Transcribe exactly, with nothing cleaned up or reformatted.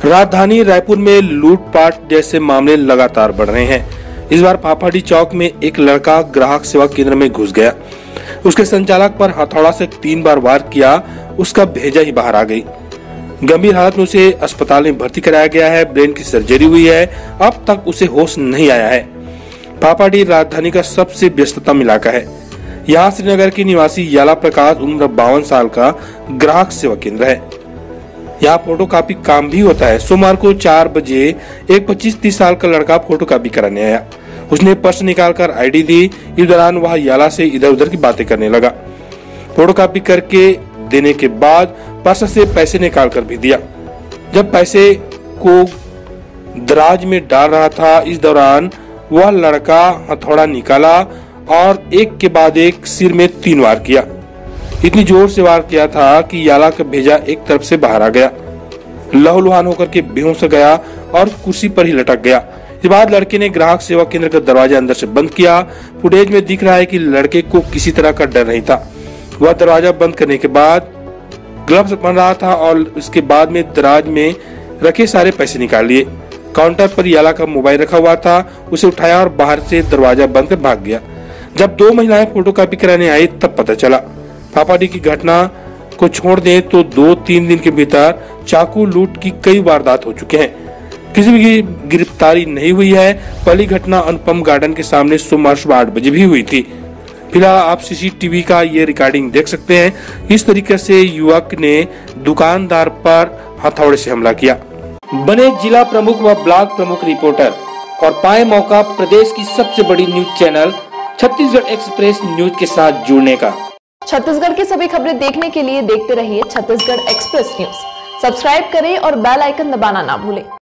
राजधानी रायपुर में लूटपाट जैसे मामले लगातार बढ़ रहे हैं। इस बार फाफाडी चौक में एक लड़का ग्राहक सेवा केंद्र में घुस गया। उसके संचालक पर हथौड़ा से तीन बार वार किया, उसका भेजा ही बाहर आ गई। गंभीर हालत में उसे अस्पताल में भर्ती कराया गया है। ब्रेन की सर्जरी हुई है, अब तक उसे होश नहीं आया है। फाफाडी राजधानी का सबसे व्यस्ततम इलाका है। यहाँ श्रीनगर के निवासी याला प्रकाश उम्र बावन साल का ग्राहक सेवा केंद्र है। यहाँ फोटो कापी काम भी होता है। सोमवार को चार बजे एक पच्चीस तीस साल का लड़का फोटो कापी कराने आया। उसने पर्स निकालकर आईडी दी। इस दौरान वह याला से इधर उधर की बातें करने लगा। फोटो कापी करके देने के बाद पर्स से पैसे निकाल कर भी दिया। जब पैसे को दराज में डाल रहा था, इस दौरान वह लड़का हथौड़ा निकाला और एक के बाद एक सिर में तीन वार किया। इतनी जोर से वार किया था कि याला का भेजा एक तरफ से बाहर आ गया। लहूलुहान होकर के बेहोश हो गया और कुर्सी पर ही लटक गया। इसके बाद लड़के ने ग्राहक सेवा केंद्र का दरवाजा अंदर से बंद किया। फुटेज में दिख रहा है कि लड़के को किसी तरह का डर नहीं था। वह दरवाजा बंद करने के बाद ग्लव्स पहन रहा था और उसके बाद में दराज में रखे सारे पैसे निकाल लिए। काउंटर पर याला का मोबाइल रखा हुआ था, उसे उठाया और बाहर से दरवाजा बंद कर भाग गया। जब दो महिलाएं फोटो कॉपी कराने आई तब पता चला। फाफाडी की घटना को छोड़ दें तो दो तीन दिन के भीतर चाकू लूट की कई वारदात हो चुके हैं। किसी की गिरफ्तारी नहीं हुई है। पहली घटना अनुपम गार्डन के सामने सोमवार सुबह आठ बजे भी हुई थी। फिलहाल आप सीसीटीवी का ये रिकॉर्डिंग देख सकते हैं। इस तरीके से युवक ने दुकानदार पर हथौड़े से हमला किया। बने जिला प्रमुख व ब्लॉक प्रमुख रिपोर्टर और पाए मौका प्रदेश की सबसे बड़ी news channel Chhattisgarh express news के साथ जुड़ने का। छत्तीसगढ़ की सभी खबरें देखने के लिए देखते रहिए छत्तीसगढ़ एक्सप्रेस न्यूज। सब्सक्राइब करें और बेल आइकन दबाना ना भूलें।